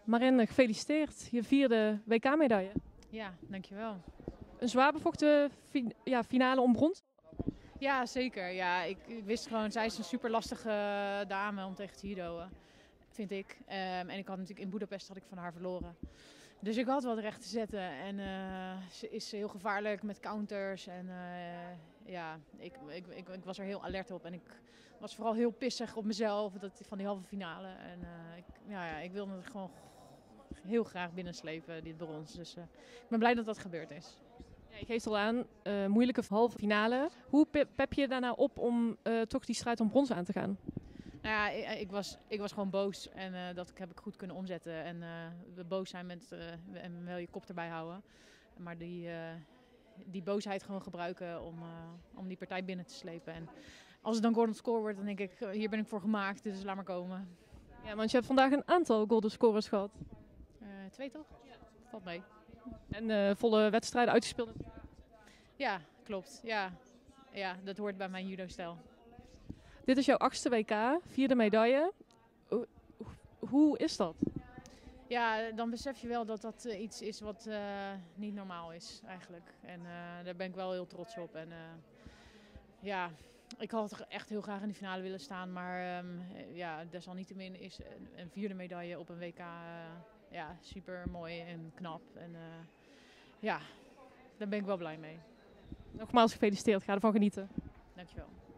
Marin, gefeliciteerd. Je vierde WK-medaille. Ja, dankjewel. Een zwaar bevochten finale om brons. Ja, zeker. Ja, ik wist gewoon, zij is een super lastige dame om tegen te judoën, vind ik. En ik had natuurlijk in Boedapest had ik van haar verloren. Dus ik had wat recht te zetten. En ze is heel gevaarlijk met counters. En ja, ik was er heel alert op. En ik was vooral heel pissig op mezelf van die halve finale. En ik wilde het gewoon heel graag binnenslepen, dit brons. Dus ik ben blij dat dat gebeurd is. Ja, je geeft al aan, moeilijke halve finale. Hoe pep je daarna op om toch die strijd om brons aan te gaan? Nou ja, ik was gewoon boos en dat heb ik goed kunnen omzetten. En boos zijn en wel je kop erbij houden. Maar die boosheid gewoon gebruiken om die partij binnen te slepen. En als het dan golden score wordt, dan denk ik, hier ben ik voor gemaakt, dus laat maar komen. Ja, want je hebt vandaag een aantal golden scorers gehad. 2 toch? Ja. Valt mee. En volle wedstrijden uitgespeeld. Ja, klopt. Ja, dat hoort bij mijn judo-stijl. Dit is jouw 8e WK, 4e medaille. Hoe is dat? Ja, dan besef je wel dat dat iets is wat niet normaal is eigenlijk. En daar ben ik wel heel trots op. En ja, ik had echt heel graag in de finale willen staan. Maar desalniettemin is een 4e medaille op een WK super mooi en knap. En ja, daar ben ik wel blij mee. Nogmaals gefeliciteerd, ga ervan genieten. Dankjewel.